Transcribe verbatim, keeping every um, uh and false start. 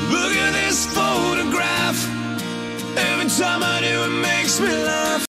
Look at this photograph. Every time I do, it makes me laugh.